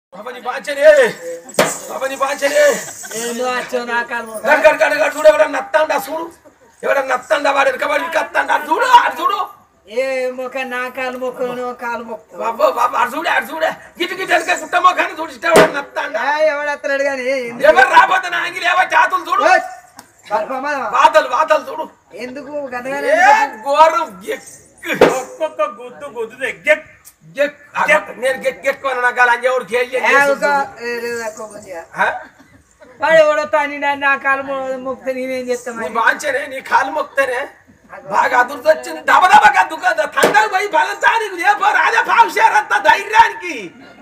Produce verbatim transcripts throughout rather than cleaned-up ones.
బాబాని బాచరే బాబాని బాచరే ఏందో వచ్చో నా కాలు గడ గడ గడ చూడు ఎవడ నత్తండా చూడు ఎవడ నత్తండా వాడి కబడి కత్తండా చూడు అటు చూడు ఏ మొక నా కాలు మొక్కను కాలు మొక్క బాబో బాబా అటు చూడు అటు చూడు గిటి గిటి అడక కుట్ట మొఖాన్ని చూడు ఇష్ట ఎవడ నత్తండా ఎవడు అత్తలేడు గాని ఎవరు రాబోతే నా అంగిలి ఏవో జాతులు చూడు వాతలు వాతలు చూడు ఎందుకు గదగానే గోరం ఒక్కొక్క గుద్దు గుద్దు ఎగ్గెక్ నేను గెక్కున్నాను నాకు అలా అంజేవాడు కేజీ వాడు ఎవడో తాని నా కాలు మొక్కితే నేనేం చేస్తాను నీ బాంచనే నీ కాలు మొక్తేనే బాగా అదురుతో వచ్చింది దబదబగా దుఃఖ తండకు పోయి బలంతా నీకు లేపో రాజా పావుషారంతా ధైర్యానికి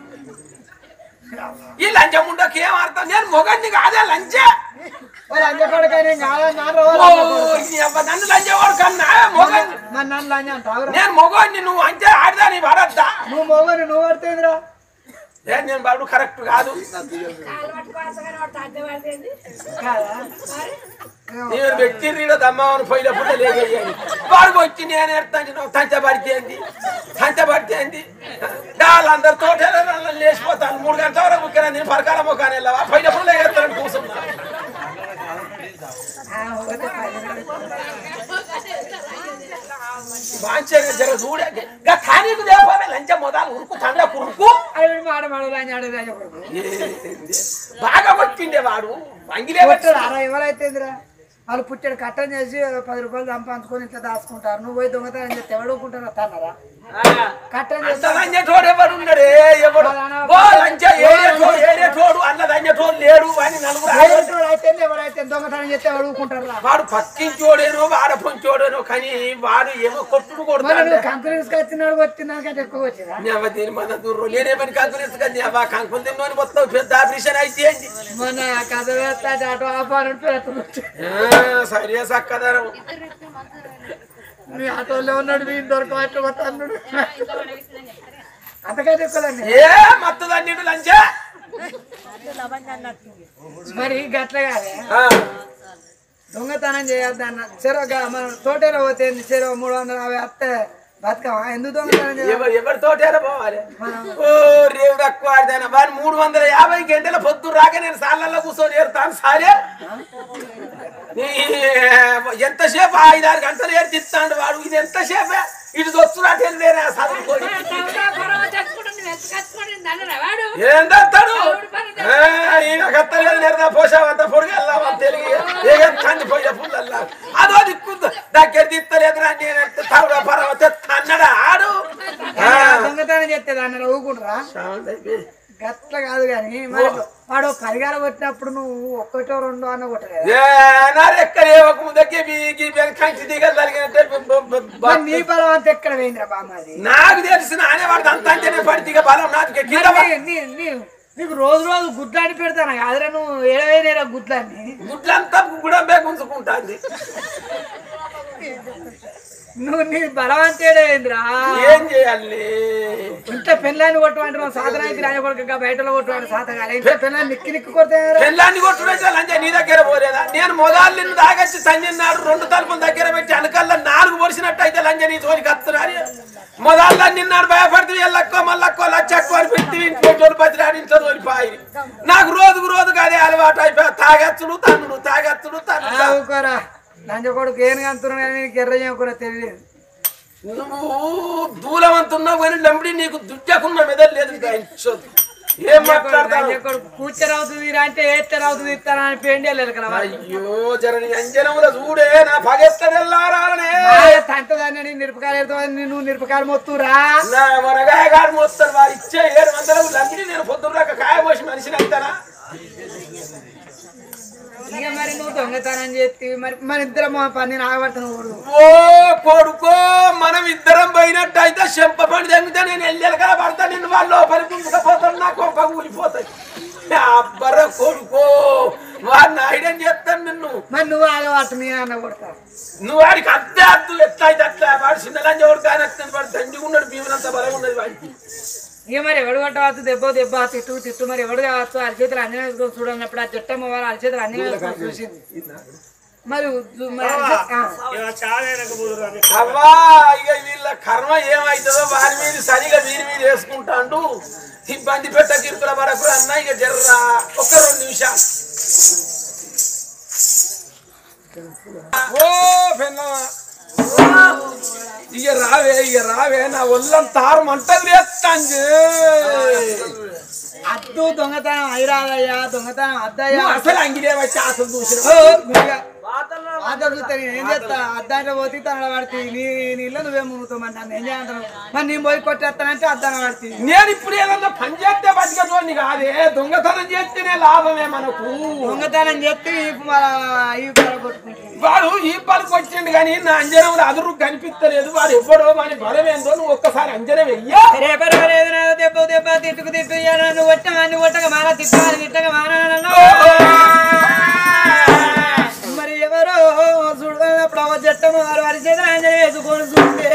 ఈ లంచం ఉండకి ఏం అర్థం నేను మొగన్ని కాదే లంచ లంచ కొడుకని నన్ను లంచేవాడు కన్నా మొగన్ నన్ను లంచ అంటావు నేను మొగోడిని నువ్వు అంతే ఆడదా నీ పడద్దా నువ్వు మొగని నువ్వు పడుతుందిరా నేను బాబు కరెక్ట్ కాదు నేను వ్యక్తి దమ్మని పోయినప్పుడు లేగేయాలి వాడికి వచ్చి నేను ఎడతాను తంచబడితే ఏంది తంచబడితే వాళ్ళందరూ తోట లేచిపోతాను మూడు గంటల వరకు ముఖ్యంగా నేను పరకాల ముఖాన్ని వెళ్ళవా పోయినప్పుడు లేగేస్తాను కూర్చున్నా బాంచనే జర చూడే ఖాళీకు లేకపోతే లంచ మొదలు ఉరుకు తండ్ర కురుకు మాడ మాడ బాగా వచ్చిండే వాడు అంగిలే అలా ఎవరైతేందిరా వాళ్ళు పుట్టాడు కట్టం చేసి పది రూపాయలు సంపాదించుకొని ఇట్లా దాచుకుంటారు నువ్వు పోయి దొంగతనం చేస్తే ఎవడుకుంటారు తన్నారా కట్టం చేస్తాడు ఎవడు ఉన్నాడే ఎవడు ఏడేటోడు అన్నదన్యటోడు లేడు అని నలుగురు అయితే ఎవరైతే దొంగతనం చేస్తే ఎవడుకుంటారా వాడు పక్కించోడేనో వాడ పొంచోడేనో కానీ వాడు ఏమో కొట్టుడు కొడుతున్నాడు కంపెనీస్ వచ్చినాడు వచ్చిందానికంటే ఎక్కువ వచ్చిందా దీని మన దూరం నేనేమని కంపెనీస్ కానీ కంకులు తిన్నోని మొత్తం పెద్ద ఆపరేషన్ అయితే మన కథ వేస్తా అటు ఆపారు సరే సక్కదరం నీ ఆటోలో ఉన్నాడు నీ దొరకవచ్చు అన్నాడు అంతకైతే ఎక్కువదండి ఏ మత్తదన్నిడు లంచా మరి గట్ల కాదే దొంగతనం చేయొద్దన్న చెరవ మనం తోటలో పోతే చెరవ మూడు వందల యాభై అత్తే బతుకమా ఎందుకు దొంగతనం చేయాలి ఎవరి తోటేరా పోవాలి ఓ రేవుడు ఎక్కువ ఆడిదానా వాడు మూడు వందల యాభై గంటల పొద్దు రాక నేను సార్లలో కూర్చొని ఏరుతాను సారే ఎంతసేపు ఐదారు గంటలు ఏర్చిస్తాడు వాడు ఇది ఎంతసేపే ఇటు వస్తున్నాడు వేరే చదువుకోని ఏంటాడు ఈయన కత్తలేదు నేర్దా పోసావంత పొడిగి వెళ్ళామని తెలియ ఏగండి పోయే పుల్లల్లా అదో దిక్కు దగ్గర తిత్తలేదు నేను తవడ పర్వత అన్నడా ఆడు దొంగతనం చేస్తుంది అన్నాడు ఊకుంటురా గట్ల కాదు కానీ మరి వాడు పరిగారం వచ్చినప్పుడు నువ్వు ఒక్కటో రెండో అన్న కొట్టలేదు ఎక్కడ నీ బలం అంతా ఎక్కడ పోయిందిరా బామ్మది నాకు తెలిసిన అనేవాడు అంత అంటేనే పడితే బలం నాకు నీకు రోజు రోజు గుడ్లాన్ని పెడతాను కాదురా నువ్వు ఏడవేనేరా గుడ్లాన్ని గుడ్లంతా గుడంబే గుంజుకుంటాంది నువ్వు నీ బలవంతేడేంద్రా ఏం చేయాలి ఇంత పెళ్ళాన్ని కొట్టుకుంటున్నావు సాధన అయితే రాజ కొడుకు బయటలో కొట్టుకుంటే సాధ కాదు ఇంత పెళ్ళాన్ని నిక్కి నిక్కి కొడితే పెళ్ళాన్ని కొట్టుకుంటే లంచా నీ దగ్గర పోలేదా నేను మొదలు నిన్ను దాగచ్చి తన్నిన్నాడు రెండు తలుపుల దగ్గర పెట్టి అనకల్లా నాలుగు పొడిచినట్టు అయితే లంచ నీ తోని కత్తురాని మొదల్లో నిన్నాడు భయపడితే వెళ్ళక్కో మళ్ళక్కో లచ్చక్కో అని పెట్టి ఇంట్లో పతిరాడు ఇంట్లో తోలిపాయి నాకు రోజుకు రోజుకు అదే అలవాటు అయిపోయా తాగచ్చుడు తన్నుడు తాగచ్చుడు తన్నుడు లంచ కొడుకు ఏం కంటున్నా నీకు ఎర్ర చేయకుండా తెలియదు నువ్వు దూరం అంటున్నావు కానీ లంబడి నీకు దుడ్డకున్న మెదడు లేదు ఏం మాట్లాడతాడు కూర్చొని అంటే ఏత్తరవుతుంది ఇస్తారా అని పెండేలేదు కదా అయ్యో జరని అంజనముల చూడే నా పగెత్తడెల్లారానే తంటదాన్ని నిరపకాయలతో నువ్వు నిరపకాయలు మొత్తురా నా మనగాయ గారు మోస్తారు వారు ఇచ్చే ఏడు వందలకు లంబడి నేను పొద్దున్నాక కాయ పోసి మనిషిని అంటారా ఇక మరి నువ్వు దొంగతనం చేస్తే మరి మన ఇద్దరం పని నాగబడుతున్నావు ఓ కొడుకో మనం ఇద్దరం పోయినట్టు అయితే చెంప పని తగ్గితే నేను వెళ్ళాలి కదా పడతా నిన్ను వాళ్ళు లోపలి గుంజుకపోతాను నాకు ఒక ఊరిపోతాయి అబ్బర కొడుకో వాడిని ఐడెన్ చేస్తాను నిన్ను మరి నువ్వు అలవాటు నీ అన్న కొడతా నువ్వు వాడికి అద్దే అద్దు ఎట్లా అయితే అట్లా వాడు చిన్నలంజ ఎవరు కానీ వాడు తండ్రి ఉన్నాడు భీమనంత బలం ఉన్నది వాడికి ఇక మరి ఎవడు కొట్టవచ్చు దెబ్బ దెబ్బ తిట్టు తిట్టు మరి ఎవడు కావచ్చు అరిచేతులు అన్ని చూడన్నప్పుడు ఆ చెట్టమ్మ వాళ్ళు అరిచేతులు అన్ని చూసింది మరి ఉద్దు- మరి ఆ. ఇలా చాలా వెనకపోదురు అని. అవ్వా ఇక వీళ్ళ కర్మ ఏమైతుందో వారి మీద సరిగా వీరి మీద వేసుకుంటాండు ఇబ్బంది పెట్ట కిరుకుల వరకు అన్న ఇక జర్రా ఒక్క రెండు నిమిషాలు ఓ పెన్నవా ఇక రావే ఇక రావే నా ఒళ్ళం తారు మంటలు లేస్తాంది అద్దు దొంగతనం అయిరాదయ్యా దొంగతనం అద్దయ్యా అసలు అంగిడే వచ్చి అసలు చూసిన అదొడుగుతా నేను ఏం చేస్తా అద్దాంట్లో పోతే తన పడుతుంది నీ నీళ్ళు నువ్వే మునుగుతామంటాను ఏం చేయంటాను మరి నేను పోయి కొట్టేస్తానంటే అద్దాన పడుతుంది నేను ఇప్పుడు ఏదన్నా పని చేస్తే బతికటోని కాదే దొంగతనం చేస్తేనే లాభమే మనకు దొంగతనం చేస్తే ఈ కొట్టుకుంటుంది వాడు ఈ పనికి వచ్చిండు కానీ నా అంజనంలో అదురు కనిపిస్తలేదు వాడు ఎవ్వడో వాడి బలం ఏందో నువ్వు ఒక్కసారి అంజనం వెయ్యా దెబ్బ దెబ్బ తిట్టుకు తిట్టు నువ్వు కొట్ట అన్ని కొట్టక మాన తిట్టాలి తిట్టక మాన మరి ఎవరో చూడప్పుడు అవ జట్టము వారు వారి చేత ఆంజనేయ వేసుకొని చూస్తే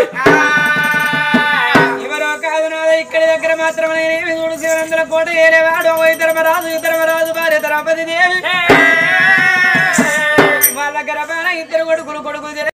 ఎవరో కాదు నాదో ఇక్కడి దగ్గర మాత్రమే నేనేమి చూడు శివనందుల కోట ఏరేవాడు ఓ ధర్మరాజు ధర్మరాజు భార్య ద్రౌపది దేవి వాళ్ళ గర్భాన ఇద్దరు కొడుకులు కొడుకు